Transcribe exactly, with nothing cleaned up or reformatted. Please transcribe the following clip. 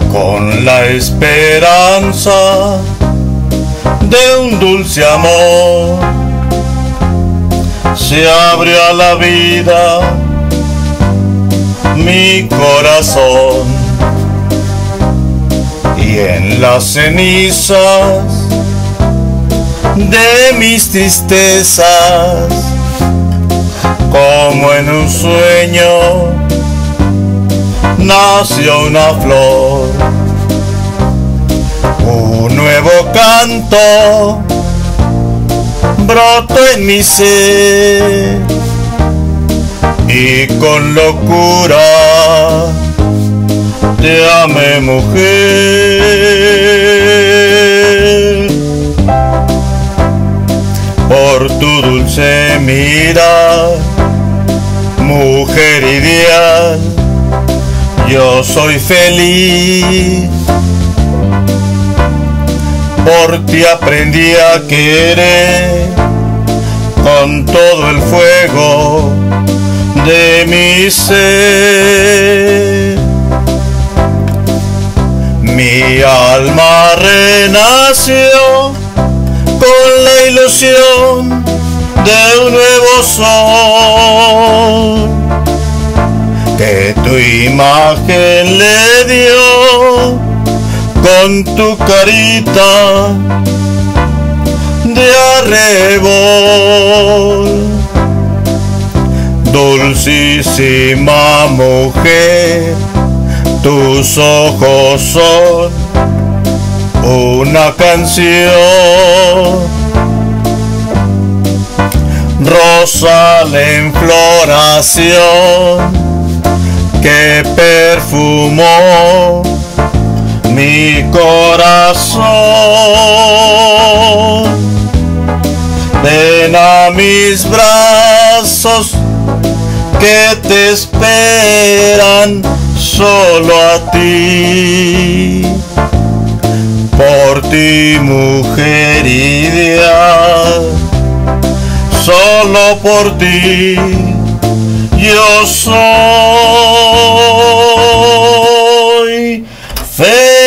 con la esperanza de un dulce amor. Se abrió a la vida mi corazón, y en las cenizas de mis tristezas, como en un sueño, nació una flor. Un nuevo canto brotó en mi ser, y con locura te amé, mujer. Por tu dulce mirar, mujer ideal, yo soy feliz. Por ti aprendí a querer con todo el fuego de mi ser. Mi alma renació con la ilusión de un nuevo sol que tu imagen le dio con tu carita de arrebol. Dulcísima mujer, tus ojos son una canción, rosal en floración que perfumó mi corazón. Ven a mis brazos que te esperan solo a ti. Por ti, mujer ideal, solo por ti yo soy feliz.